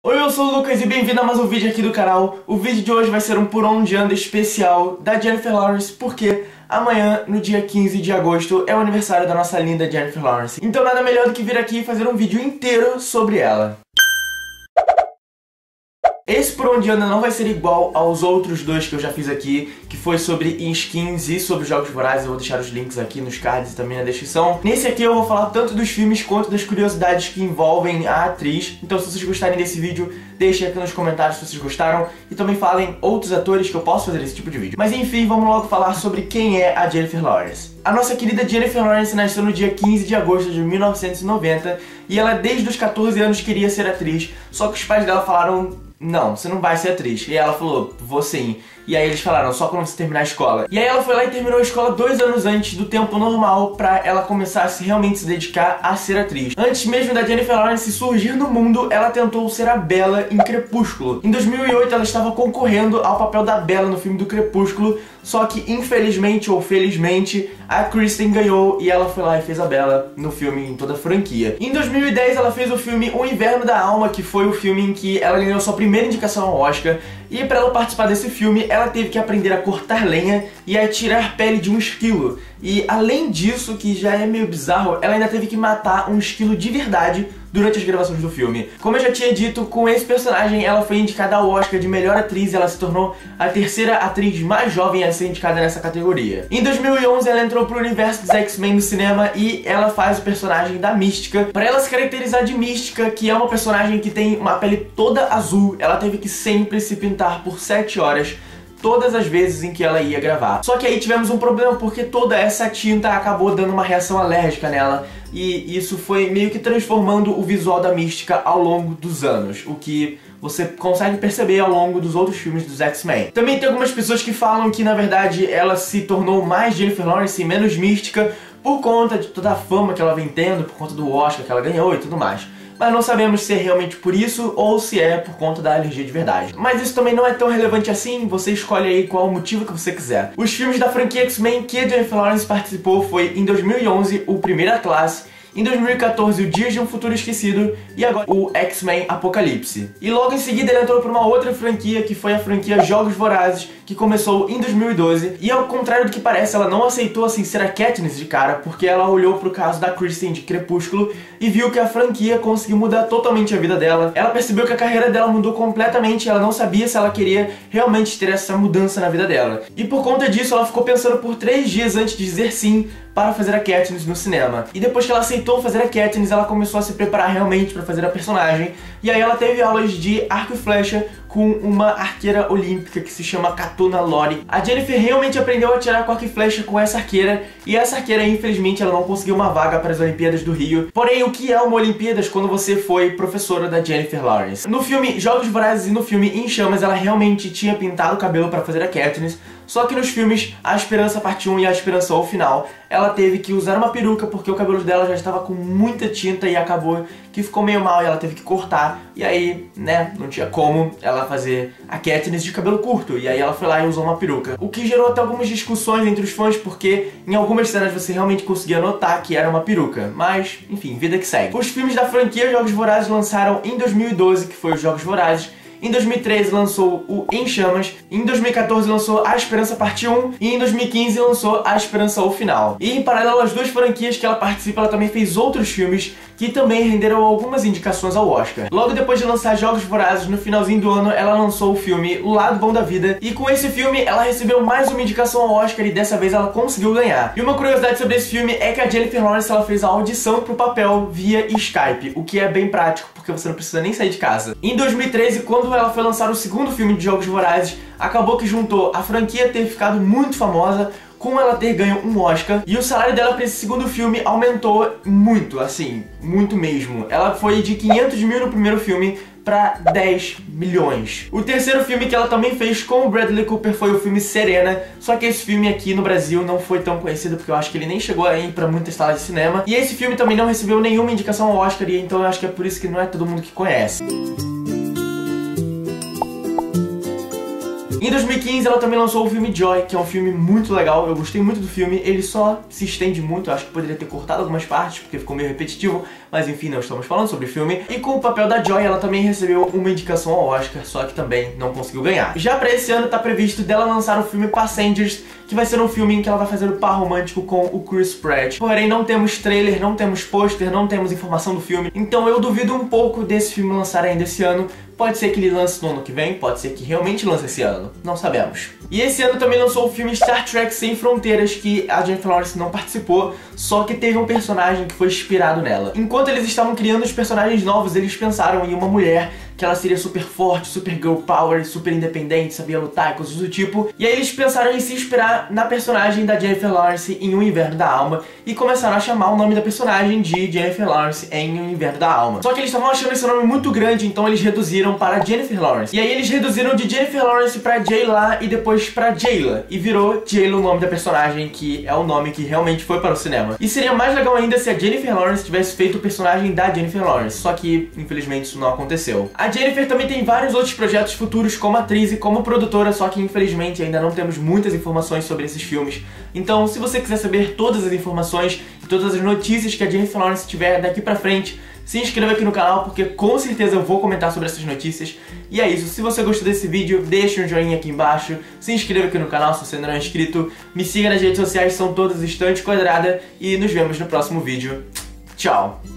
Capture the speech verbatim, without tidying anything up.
Oi, eu sou o Lucas e bem-vindo a mais um vídeo aqui do canal. O vídeo de hoje vai ser um Por Onde Anda especial da Jennifer Lawrence, porque amanhã, no dia quinze de agosto, é o aniversário da nossa linda Jennifer Lawrence. Então nada melhor do que vir aqui e fazer um vídeo inteiro sobre ela. Esse Por Onde Anda não vai ser igual aos outros dois que eu já fiz aqui, que foi sobre skins e sobre jogos vorazes. Eu vou deixar os links aqui nos cards e também na descrição. Nesse aqui eu vou falar tanto dos filmes quanto das curiosidades que envolvem a atriz. Então se vocês gostarem desse vídeo, deixem aqui nos comentários se vocês gostaram. E também falem outros atores que eu posso fazer esse tipo de vídeo. Mas enfim, vamos logo falar sobre quem é a Jennifer Lawrence. A nossa querida Jennifer Lawrence nasceu no dia quinze de agosto de mil novecentos e noventa. E ela desde os quatorze anos queria ser atriz. Só que os pais dela falaram: não, você não vai ser atriz. E ela falou: vou sim. E aí eles falaram: só quando você terminar a escola. E aí ela foi lá e terminou a escola dois anos antes do tempo normal, pra ela começar a se realmente se dedicar a ser atriz. Antes mesmo da Jennifer Lawrence surgir no mundo, ela tentou ser a Bella em Crepúsculo. Em dois mil e oito ela estava concorrendo ao papel da Bella no filme do Crepúsculo, só que infelizmente ou felizmente a Kristen ganhou e ela foi lá e fez a Bella no filme em toda a franquia. Em dois mil e dez ela fez o filme O Inverno da Alma, que foi o filme em que ela ganhou sua primeira indicação ao Oscar. E para ela participar desse filme, ela teve que aprender a cortar lenha e a tirar pele de um esquilo. E além disso, que já é meio bizarro, ela ainda teve que matar um esquilo de verdade durante as gravações do filme. Como eu já tinha dito, com esse personagem ela foi indicada ao Oscar de melhor atriz e ela se tornou a terceira atriz mais jovem a ser indicada nessa categoria. Em dois mil e onze ela entrou pro universo dos X-Men no cinema e ela faz o personagem da Mística. Para ela se caracterizar de Mística, que é uma personagem que tem uma pele toda azul, ela teve que sempre se pintar por sete horas todas as vezes em que ela ia gravar. Só que aí tivemos um problema, porque toda essa tinta acabou dando uma reação alérgica nela, e isso foi meio que transformando o visual da Mística ao longo dos anos, o que você consegue perceber ao longo dos outros filmes dos X-Men. Também tem algumas pessoas que falam que na verdade ela se tornou mais Jennifer Lawrence e menos Mística por conta de toda a fama que ela vem tendo, por conta do Oscar que ela ganhou e tudo mais. Mas não sabemos se é realmente por isso ou se é por conta da alergia de verdade. Mas isso também não é tão relevante assim, você escolhe aí qual o motivo que você quiser. Os filmes da franquia X-Men que a Jennifer Lawrence participou foi em dois mil e onze o Primeira Classe, em dois mil e quatorze o Dias de um Futuro Esquecido e agora o X-Men Apocalipse. E logo em seguida ele entrou para uma outra franquia, que foi a franquia Jogos Vorazes, que começou em dois mil e doze. E ao contrário do que parece, ela não aceitou assim ser a Katniss de cara, porque ela olhou pro caso da Kristen de Crepúsculo e viu que a franquia conseguiu mudar totalmente a vida dela. Ela percebeu que a carreira dela mudou completamente, ela não sabia se ela queria realmente ter essa mudança na vida dela. E por conta disso ela ficou pensando por três dias antes de dizer sim para fazer a Katniss no cinema. E depois que ela aceitou fazer a Katniss, ela começou a se preparar realmente para fazer a personagem. E aí ela teve aulas de arco e flecha com uma arqueira olímpica que se chama Katuna Lori. A Jennifer realmente aprendeu a atirar com arco e flecha com essa arqueira, e essa arqueira, infelizmente, ela não conseguiu uma vaga para as Olimpíadas do Rio. Porém, o que é uma Olimpíadas quando você foi professora da Jennifer Lawrence? No filme Jogos Vorazes e no filme Em Chamas, ela realmente tinha pintado o cabelo para fazer a Katniss. Só que nos filmes A Esperança Parte um e A Esperança ao Final, ela teve que usar uma peruca porque o cabelo dela já estava com muita tinta e acabou que ficou meio mal e ela teve que cortar. E aí, né, não tinha como ela fazer a Katniss de cabelo curto. E aí ela foi lá e usou uma peruca. O que gerou até algumas discussões entre os fãs, porque em algumas cenas você realmente conseguia notar que era uma peruca. Mas, enfim, vida que segue. Os filmes da franquia Jogos Vorazes lançaram em dois mil e doze, que foi os Jogos Vorazes. Em dois mil e treze lançou o Em Chamas, em dois mil e quatorze lançou A Esperança Parte um e em dois mil e quinze lançou A Esperança ao Final. E em paralelo às duas franquias que ela participa, ela também fez outros filmes que também renderam algumas indicações ao Oscar. Logo depois de lançar Jogos Vorazes, no finalzinho do ano, ela lançou o filme O Lado Bom da Vida, e com esse filme ela recebeu mais uma indicação ao Oscar e dessa vez ela conseguiu ganhar. E uma curiosidade sobre esse filme é que a Jennifer Lawrence ela fez a audição pro papel via Skype, o que é bem prático, porque você não precisa nem sair de casa. Em dois mil e treze, quando ela foi lançar o segundo filme de Jogos Vorazes, acabou que juntou a franquia ter ficado muito famosa com ela ter ganho um Oscar, e o salário dela para esse segundo filme aumentou muito, assim, muito mesmo. Ela foi de quinhentos mil no primeiro filme para dez milhões. O terceiro filme que ela também fez com o Bradley Cooper foi o filme Serena, só que esse filme aqui no Brasil não foi tão conhecido, porque eu acho que ele nem chegou a ir para muitas salas de cinema, e esse filme também não recebeu nenhuma indicação ao Oscar, e então eu acho que é por isso que não é todo mundo que conhece. Em dois mil e quinze ela também lançou o filme Joy, que é um filme muito legal, eu gostei muito do filme, ele só se estende muito, eu acho que poderia ter cortado algumas partes, porque ficou meio repetitivo, mas enfim, não estamos falando sobre o filme. E com o papel da Joy, ela também recebeu uma indicação ao Oscar, só que também não conseguiu ganhar. Já pra esse ano tá previsto dela lançar o filme Passengers, que vai ser um filme em que ela vai fazer o par romântico com o Chris Pratt. Porém, não temos trailer, não temos pôster, não temos informação do filme, então eu duvido um pouco desse filme lançar ainda esse ano. Pode ser que ele lance no ano que vem, pode ser que realmente lance esse ano, não sabemos. E esse ano também lançou o filme Star Trek Sem Fronteiras, que a Jennifer Lawrence não participou, só que teve um personagem que foi inspirado nela. Enquanto eles estavam criando os personagens novos, eles pensaram em uma mulher que ela seria super forte, super girl power, super independente, sabia lutar e coisas do tipo. E aí eles pensaram em se inspirar na personagem da Jennifer Lawrence em Um Inverno da Alma e começaram a chamar o nome da personagem de Jennifer Lawrence em Um Inverno da Alma. Só que eles estavam achando esse nome muito grande, então eles reduziram para Jennifer Lawrence. E aí eles reduziram de Jennifer Lawrence pra J-La e depois pra Jayla. E virou J-Lo o nome da personagem, que é o nome que realmente foi para o cinema. E seria mais legal ainda se a Jennifer Lawrence tivesse feito o personagem da Jennifer Lawrence. Só que, infelizmente, isso não aconteceu. A Jennifer também tem vários outros projetos futuros como atriz e como produtora, só que infelizmente ainda não temos muitas informações sobre esses filmes. Então, se você quiser saber todas as informações e todas as notícias que a Jennifer Lawrence tiver daqui pra frente, se inscreva aqui no canal, porque com certeza eu vou comentar sobre essas notícias. E é isso, se você gostou desse vídeo, deixa um joinha aqui embaixo, se inscreva aqui no canal se você ainda não é inscrito, me siga nas redes sociais, são todas Estante Quadrada, e nos vemos no próximo vídeo. Tchau!